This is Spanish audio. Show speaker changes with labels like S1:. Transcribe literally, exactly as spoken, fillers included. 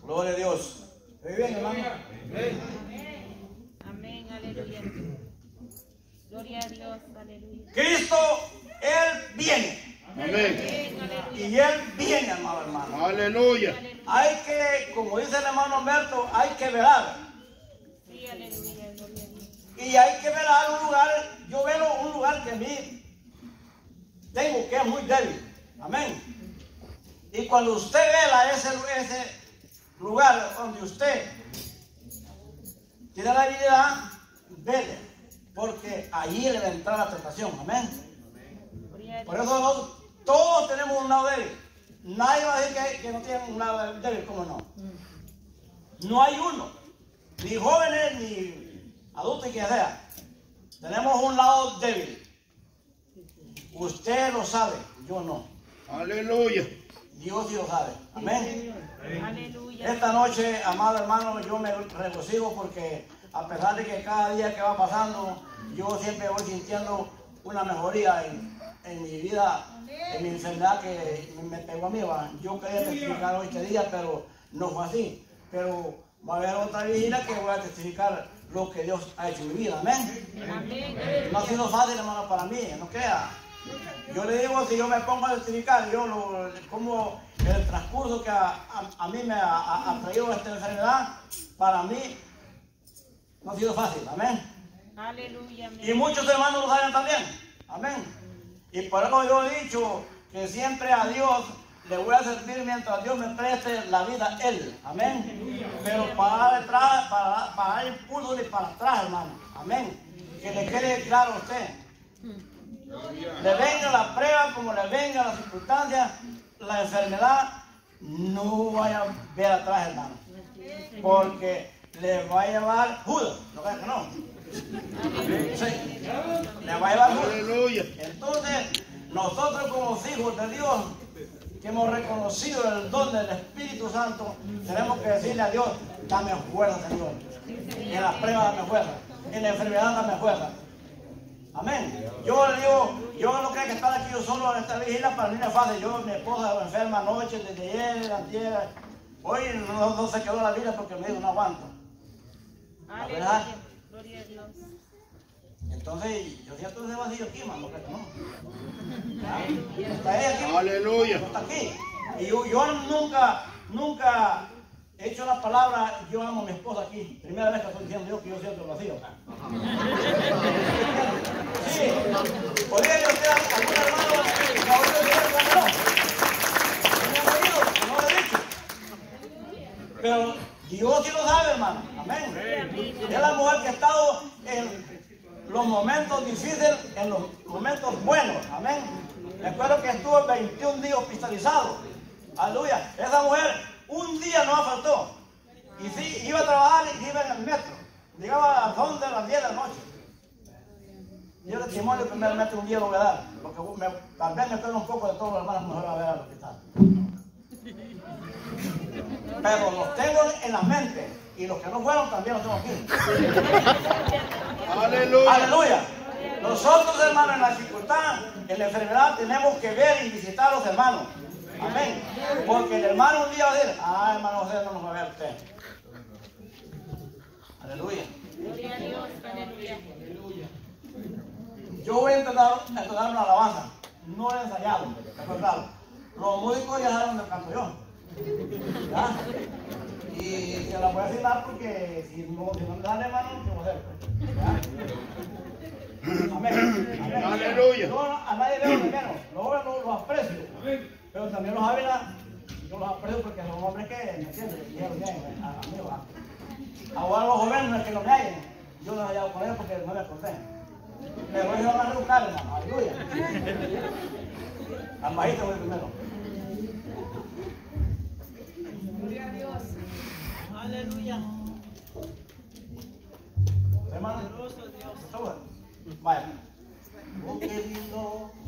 S1: Gloria a Dios. ¿Muy bien, hermano?
S2: Amén. Amén, aleluya. Gloria a Dios, aleluya.
S1: Cristo, Él viene.
S3: Amén.
S1: Y Él viene, hermano, hermano.
S3: Aleluya.
S1: Hay que, como dice el hermano Humberto, hay que velar.
S2: Sí, aleluya, gloria a Dios.
S1: Y hay que velar un lugar. Yo veo un lugar que a mí tengo que es muy débil. Amén. Y cuando usted vela ese, ese lugar donde usted tiene la habilidad, vele. Porque allí le va a entrar la tentación. Amén. Por eso nosotros, todos tenemos un lado débil. Nadie va a decir que, que no tiene un lado débil, ¿cómo no? No hay uno. Ni jóvenes, ni adultos, ni quien sea. Tenemos un lado débil. Usted lo sabe, yo no.
S3: Aleluya.
S1: Dios sí lo sabe. Amén.
S2: Aleluya.
S1: Esta noche, amado hermano, yo me regocijo porque a pesar de que cada día que va pasando, yo siempre voy sintiendo una mejoría en, en mi vida, en mi enfermedad que me pegó a mí. ¿Va? Yo quería testificar hoy este día, pero no fue así. Pero va a haber otra vigilia que voy a testificar lo que Dios ha hecho en mi vida. Amén.
S2: Amén.
S1: No ha sido fácil, hermano, para mí, no crea. Yo le digo, si yo me pongo a testificar, yo lo, como el transcurso que a, a, a mí me ha, ha, ha traído esta enfermedad, para mí no ha sido fácil. Amén.
S2: Aleluya. Amén.
S1: Y muchos hermanos lo saben también. Amén. Y por eso yo he dicho que siempre a Dios le voy a servir mientras Dios me preste la vida a Él. Amén. Pero para detrás, para, para dar impulso ni para atrás, hermano. Amén. Que le quede claro a usted. Le venga la prueba, como le venga la circunstancia, la enfermedad, no vaya a ver atrás, hermano. Porque le va a llevar Judas. ¿No crees que no? Sí. Le va a llevar Judas.
S3: Aleluya.
S1: Entonces, nosotros como hijos de Dios, que hemos reconocido el don del Espíritu Santo, tenemos que decirle a Dios, dame fuerza, Señor. En la prueba dame fuerza. En la enfermedad dame fuerza. Amén. Yo le digo, yo no creo que estar aquí yo solo en esta vigilia para mí no es fácil. Yo, mi esposa enferma anoche, desde ayer, antier. Hoy no, no se quedó la vida porque me dijo no aguanto. ¿La verdad?
S2: Aleluya. Gloria a Dios.
S1: Entonces, yo siento ese vacío aquí, mano, que no. ¿Ya? Está ella aquí.
S3: Aleluya.
S1: No está aquí. Y yo, yo nunca, nunca he hecho la palabra, yo amo a mi esposa aquí. Primera vez que estoy diciendo yo que yo siento el vacío. Sí. ¿Podría yo ser algún hermano que ha oído decir algo? No me han oído, no lo he dicho. Pero Dios sí lo sabe, hermano. Amén. Es la mujer que ha estado en los momentos difíciles, en los momentos buenos. Amén. Recuerdo que estuvo veintiún días hospitalizado. Aleluya. Esa mujer un día no faltó. Y sí, iba a trabajar y iba en el metro. Llegaba a las once, a las diez de la noche. Yo el testimonio primeramente un día lo voy a dar. Porque me, tal vez me espero un poco de todos los hermanos que me van a ver al hospital. Pero los tengo en la mente. Y los que no fueron también los tengo aquí.
S3: Aleluya.
S1: Aleluya. Nosotros, hermanos, en la dificultad, en la enfermedad, tenemos que ver y visitar a los hermanos. Amén. Porque el hermano un día va a decir, ah, hermano José, no nos va a ver usted. Aleluya.
S2: Gloria a Dios. Aleluya.
S1: Yo voy a intentar, a intentar una alabanza. No he ensayado, recordado. Los músicos ya saben dónde canto yo. ¿Ya? Y se la voy a asignar porque si no, si no me dan hermano, ¿qué voy a hacer? ¿Ya? Amén. Amén.
S3: Aleluya.
S1: Yo a nadie veo de menos. Los los, los aprecio. Pero también los Ávila, yo los aprecio porque son hombres que, ¿me entiendes? Que dijeron bien, a, a mí va. Ahora los jóvenes no es que no me hallen. Yo no he hallado con ellos porque no me acordé. Pero ellos van a reeducar, hermano. Aleluya. Al bajito voy primero.
S2: Gloria a Dios. Aleluya.
S1: Hermano, ¿está bueno? Vaya. Oh, qué lindo.